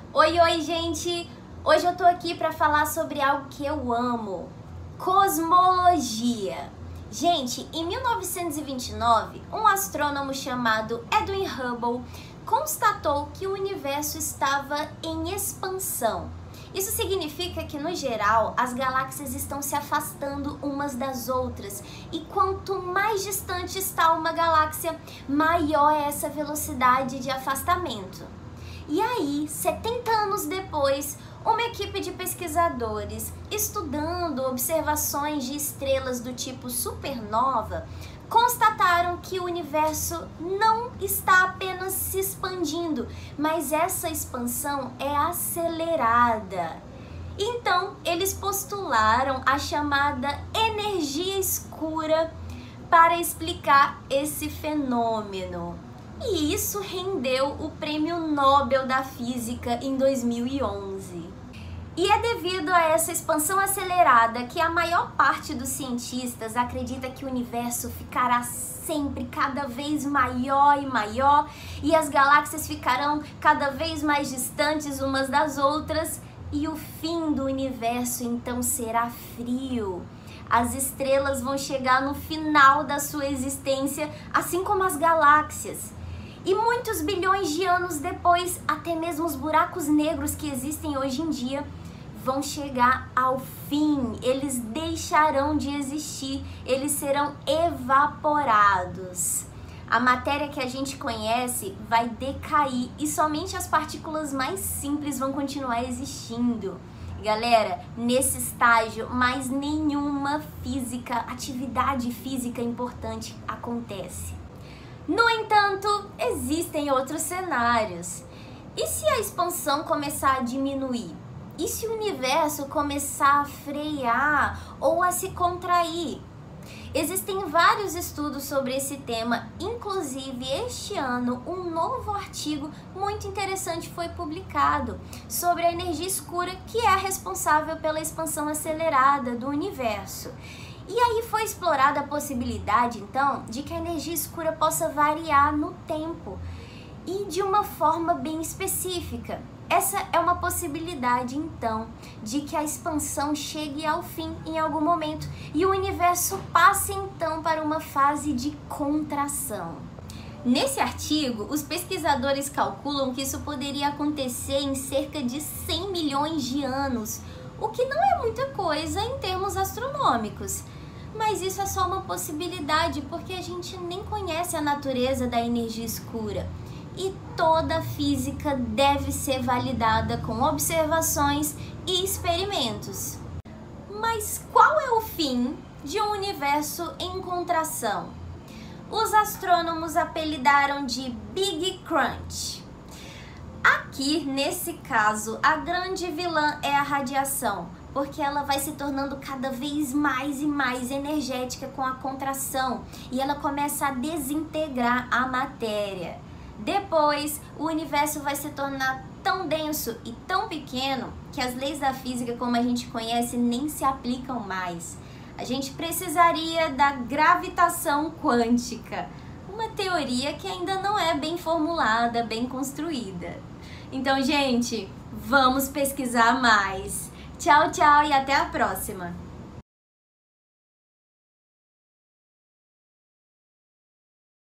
Oi, gente! Hoje eu tô aqui para falar sobre algo que eu amo: cosmologia. Gente, em 1929, um astrônomo chamado Edwin Hubble constatou que o universo estava em expansão. Isso significa que, no geral, as galáxias estão se afastando umas das outras, e quanto mais distante está uma galáxia, maior é essa velocidade de afastamento. E aí, 70 anos depois, uma equipe de pesquisadores, estudando observações de estrelas do tipo supernova, constataram que o universo não está apenas se expandindo, mas essa expansão é acelerada. Então, eles postularam a chamada energia escura para explicar esse fenômeno. E isso rendeu o Prêmio Nobel da Física em 2011. E é devido a essa expansão acelerada que a maior parte dos cientistas acredita que o universo ficará sempre cada vez maior e maior, e as galáxias ficarão cada vez mais distantes umas das outras, e o fim do universo então será frio. As estrelas vão chegar no final da sua existência, assim como as galáxias. E muitos bilhões de anos depois, até mesmo os buracos negros que existem hoje em dia vão chegar ao fim. Eles deixarão de existir, eles serão evaporados. A matéria que a gente conhece vai decair e somente as partículas mais simples vão continuar existindo. Galera, nesse estágio, mais nenhuma atividade física importante acontece. No entanto, existem outros cenários. E se a expansão começar a diminuir? E se o universo começar a frear ou a se contrair? Existem vários estudos sobre esse tema, inclusive este ano um novo artigo muito interessante foi publicado sobre a energia escura, que é a responsável pela expansão acelerada do universo. E aí foi explorada a possibilidade, então, de que a energia escura possa variar no tempo e de uma forma bem específica. Essa é uma possibilidade, então, de que a expansão chegue ao fim em algum momento e o universo passe, então, para uma fase de contração. Nesse artigo, os pesquisadores calculam que isso poderia acontecer em cerca de 100 milhões de anos, o que não é muita coisa em termos astronômicos. Mas isso é só uma possibilidade, porque a gente nem conhece a natureza da energia escura. E toda a física deve ser validada com observações e experimentos. Mas qual é o fim de um universo em contração? Os astrônomos apelidaram de Big Crunch. Aqui, nesse caso, a grande vilã é a radiação, porque ela vai se tornando cada vez mais e mais energética com a contração, e ela começa a desintegrar a matéria. Depois, o universo vai se tornar tão denso e tão pequeno que as leis da física, como a gente conhece, nem se aplicam mais. A gente precisaria da gravitação quântica, uma teoria que ainda não é bem formulada, bem construída. Então, gente, vamos pesquisar mais. Tchau, tchau e até a próxima!